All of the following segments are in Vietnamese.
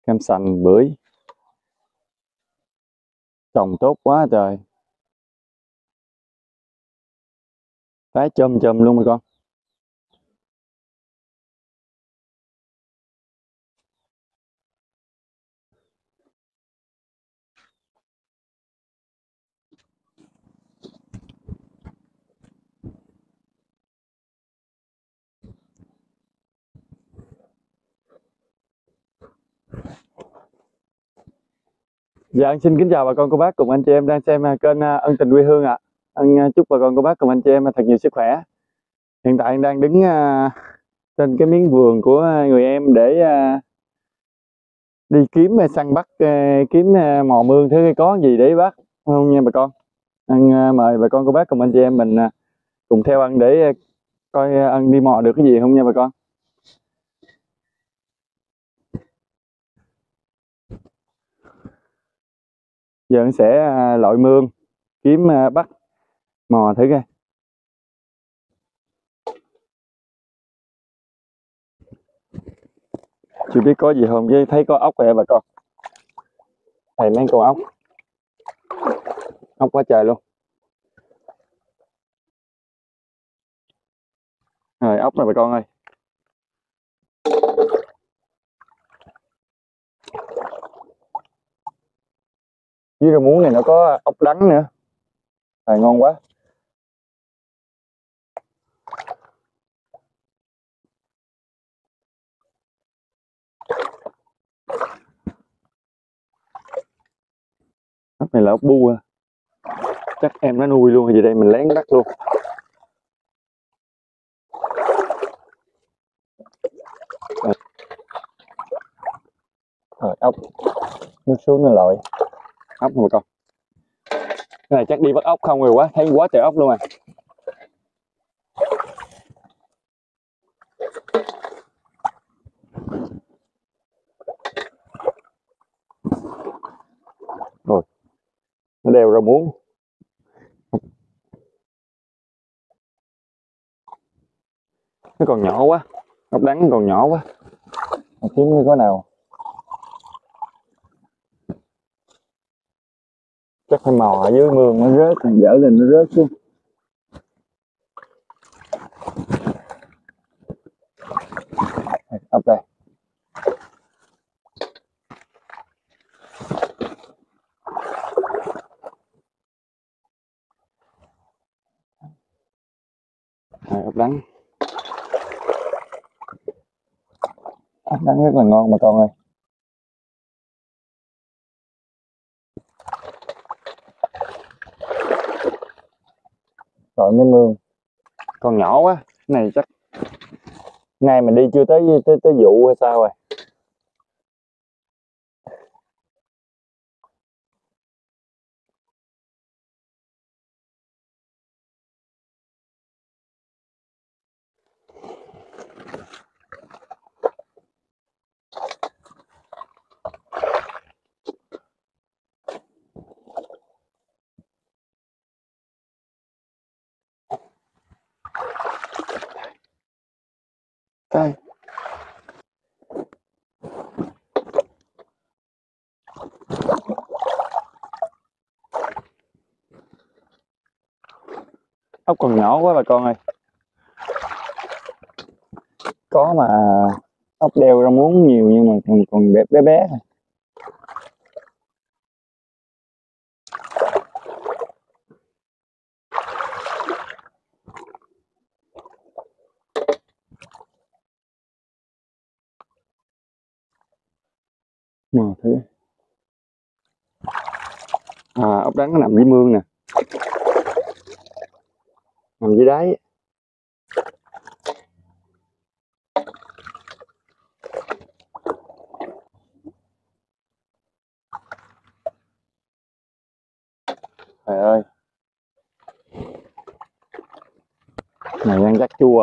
Cam sành bưởi trồng tốt quá trời, trái chôm chôm luôn mà con. Dạ, xin kính chào bà con cô bác cùng anh chị em đang xem kênh Ân Tình Quê Hương ạ. Chúc bà con cô bác cùng anh chị em thật nhiều sức khỏe. Hiện tại anh đang đứng trên cái miếng vườn của người em để đi kiếm săn bắt, kiếm mò mương thứ có gì để bắt không nha bà con. Anh mời bà con cô bác cùng anh chị em mình cùng theo anh để coi anh đi mò được cái gì không nha bà con. Giờ anh sẽ lội mương kiếm bắt mò thử coi. Chưa biết có gì không chứ thấy có ốc rồi bà con. Thầy mấy con ốc quá trời luôn. Rồi ốc này bà con ơi. Dưới rau muống này nó có ốc đắng nữa. Rồi ngon quá. Ốc này là ốc bu à. Chắc em nó nuôi luôn gì đây mình lén bắt luôn. Rồi ốc nước xuống nó lội. Ốc này bà con. Cái này chắc đi bắt ốc không rồi quá, thấy quá trời ốc luôn à. Rồi nó đeo rau muống. Nó còn nhỏ quá, ốc đắng còn nhỏ quá. Kiếm có nào chắc phải mò ở dưới mương nó rớt, dở lên nó rớt xuống. Ốc đây. Rồi, ốc đắng. Ốc đắng rất là ngon bà con ơi. Rồi mấy mương còn nhỏ quá, cái này chắc nay mình đi chưa tới vụ hay sao rồi. Đây. Ốc còn nhỏ quá bà con ơi. Có mà ốc đeo rau muống nhiều nhưng mà còn bé bé thôi. Mò thử. Ốc đắng nó nằm dưới mương nè. Nằm dưới đáy. Trời ơi. Này ăn chắc chua.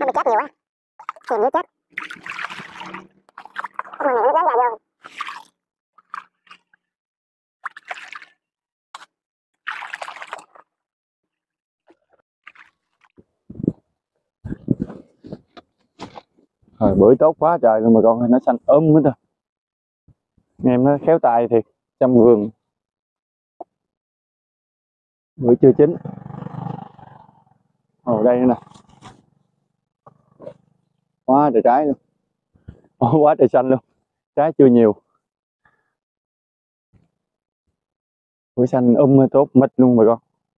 bị chết nhiều á, thì nước chết. Cái mương này nước lớn ra vô. Rồi bưởi tốt quá trời luôn mà con, nó xanh hết rồi. Nghe em nó khéo tay thiệt, trong vườn. Bưởi chưa chín. Ở đây nữa nè. Quá trời trái luôn. Quá trời xanh luôn. Trái chưa nhiều. Bưởi xanh tốt mít luôn mà con.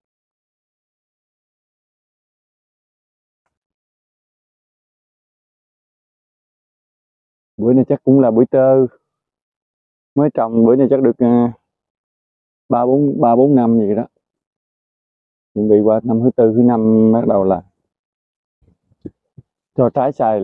Bưởi này chắc cũng là bưởi tơ. Mới trồng bưởi này chắc được 3-4 năm gì đó. Chuẩn bị qua năm thứ tư thứ năm bắt đầu là cho trái xài.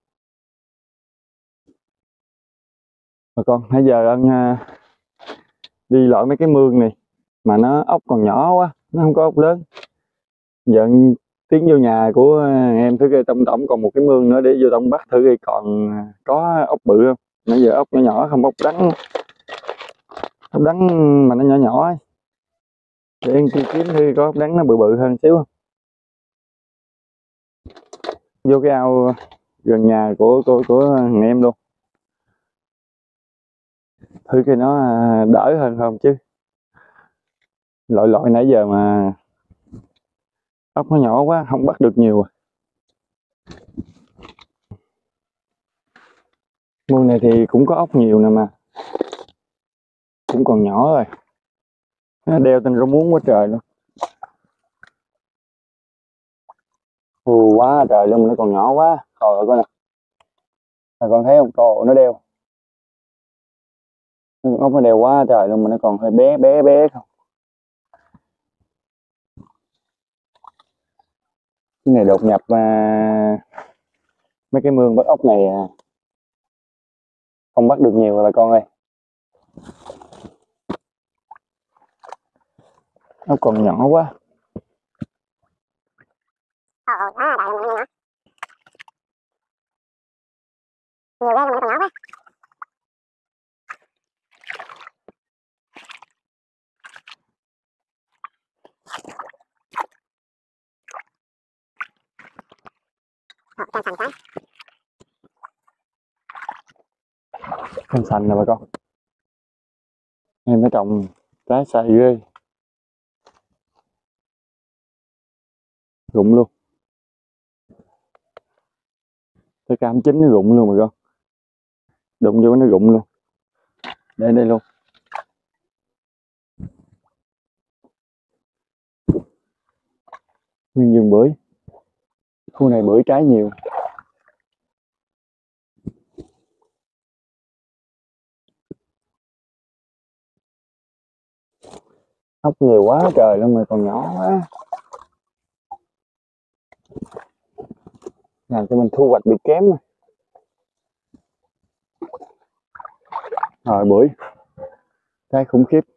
Mà con nãy giờ anh đi lội mấy cái mương này mà nó ốc còn nhỏ quá, nó không có ốc lớn. Giờ anh tiến vô nhà của em thử coi tổng còn một cái mương nữa để vô trong bắt thử coi còn có ốc bự không. Nãy giờ ốc nhỏ nhỏ không, ốc đắng mà nó nhỏ nhỏ ấy. Để em kiếm thử có ốc đắng nó bự bự hơn xíu không. Vô cái ao gần nhà của thằng em luôn, thử coi nó đỡ hơn không chứ lội nãy giờ mà ốc nó nhỏ quá không bắt được nhiều. Mương này thì cũng có ốc nhiều nè mà cũng còn nhỏ rồi, nó đeo tên rau muống quá trời luôn. Quá trời luôn mà nó còn nhỏ quá. Trời ơi coi nè, con thấy không, trời nó đeo ốc, nó đeo quá trời luôn mà nó còn hơi bé bé bé không. Cái này đột nhập mấy cái mương bắt ốc này không bắt được nhiều rồi con ơi. Ốc còn nhỏ quá. Đó, đại luôn nhỏ. Nhiều ghê mà nó còn nhỏ quá. Cam sành trái. Cam sành nè bà con. Em nó trồng trái xài ghê. Rụng luôn. Cái cam chín nó rụng luôn bà con. Đụng vô nó rụng luôn. Để đây luôn. Nguyên vườn bưởi. Khu này bưởi trái nhiều. Ốc nhiều quá trời luôn mà còn nhỏ quá. Làm cho mình thu hoạch bị kém. Rồi bưởi. Trái khủng khiếp.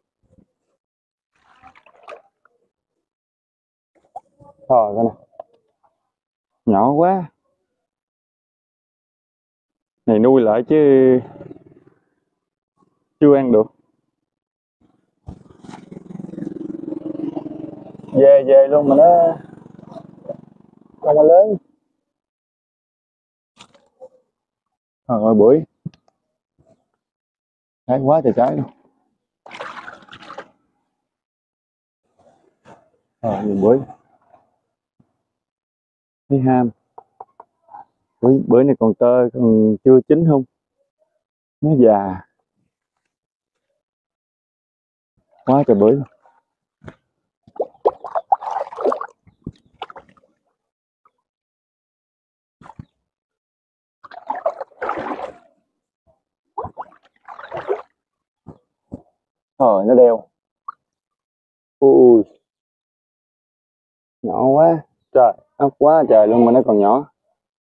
Rồi coi nè. Nhỏ quá. Này nuôi lại chứ chưa ăn được. Về luôn mà nó không có lớn. Rồi bưởi. Trái quá trời trái luôn. Rồi nhìn bưởi. Thấy ham. Bưởi này còn tơ, còn chưa chín không. Nó già. Quá trời bưởi luôn. Rồi nó đeo. Ui. Nhỏ quá. Trời, ốc quá trời luôn mà nó còn nhỏ.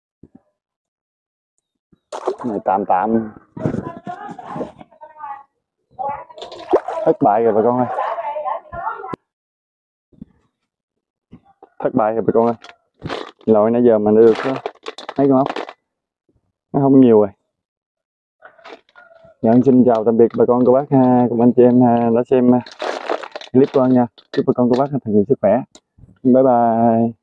Này tạm. Thất bại rồi bà con ơi. Thất bại rồi bà con ơi. Lội nãy giờ mà được đó. thấy con ốc nó không nhiều rồi. Dạ, xin chào tạm biệt bà con cô bác cùng anh chị em đã xem clip của anh nha. Chúc bà con cô bác thật nhiều sức khỏe. Bye bye.